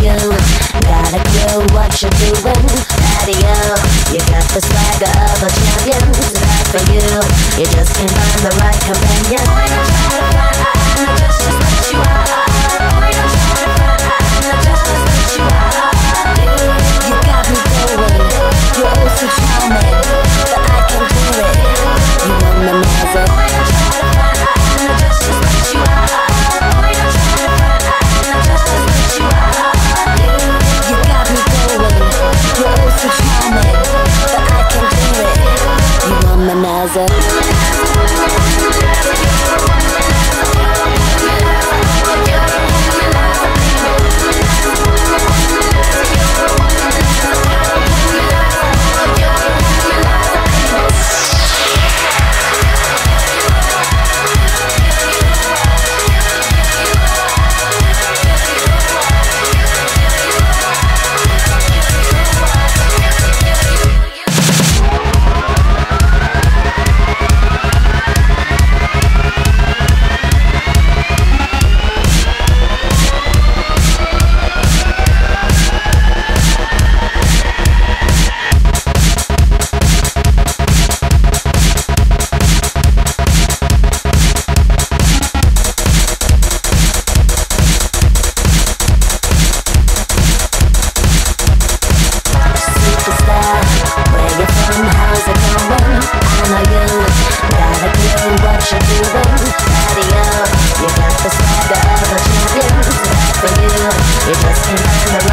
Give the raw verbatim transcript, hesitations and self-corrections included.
you got a clue what you're doing. Patio, you got the swagger of a champion. Bad for you, you just can't find the right companion. Boy, don't try to front, I just just let you out. Boy, don't try to front, I just just let you out. You got me going, you're oh so charming, but I can do it. You womanizer. Boy, don't try to front, I just just let you out. Boy, don't try to front, I just just let you out. You got me going, you're oh so charming, but I can do it. You womanizer. You just can't find the